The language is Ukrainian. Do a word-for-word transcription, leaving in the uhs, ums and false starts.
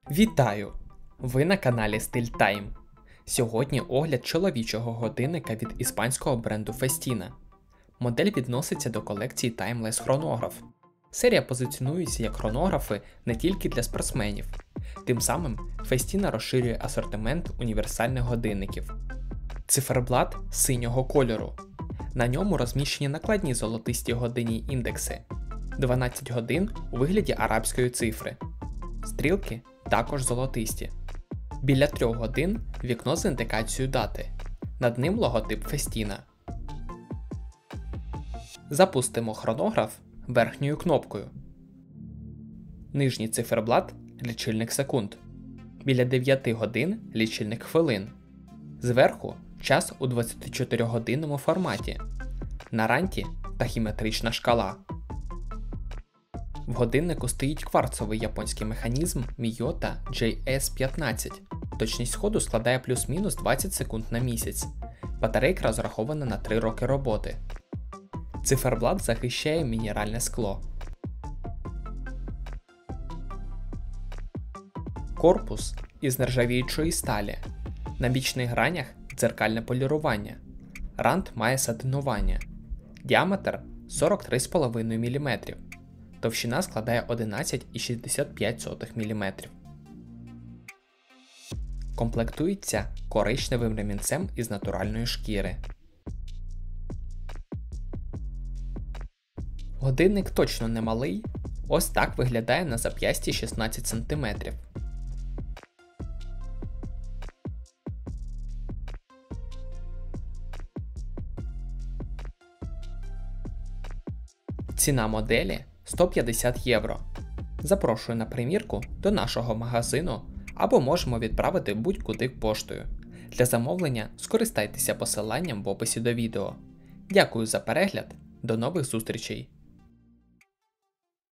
Вітаю! Ви на каналі Стиль Тайм. Сьогодні огляд чоловічого годинника від іспанського бренду Festina. Модель відноситься до колекції Timeless Chronograph. Серія позиціонується як хронографи не тільки для спортсменів. Тим самим Festina розширює асортимент універсальних годинників. Циферблат синього кольору. На ньому розміщені накладні золотисті годинні індекси. дванадцять годин у вигляді арабської цифри. Стрілки також золотисті. Біля трьох годин вікно з індикацією дати. Над ним логотип Festina. Запустимо хронограф верхньою кнопкою. Нижній циферблат – лічильник секунд. Біля дев'яти годин – лічильник хвилин. Зверху – час у двадцятичотиригодинному форматі. На ранті – тахіметрична шкала. В годиннику стоїть кварцовий японський механізм Miyota джей ес п'ятнадцять. Точність ходу складає плюс-мінус двадцять секунд на місяць. Батарейка розрахована на три роки роботи. Циферблат захищає мінеральне скло. Корпус із нержавіючої сталі. На бічних гранях дзеркальне полірування. Рант має сатинування. Діаметр сорок три цілих п'ять десятих міліметра. Товщина складає одинадцять цілих шістдесят п'ять сотих міліметра. Комплектується коричневим ремінцем із натуральної шкіри. Годинник точно не малий. Ось так виглядає на зап'ясті шістнадцять сантиметрів. Ціна моделі сто п'ятдесят євро. Запрошую на примірку до нашого магазину або можемо відправити будь-куди поштою. Для замовлення скористайтеся посиланням в описі до відео. Дякую за перегляд, до нових зустрічей!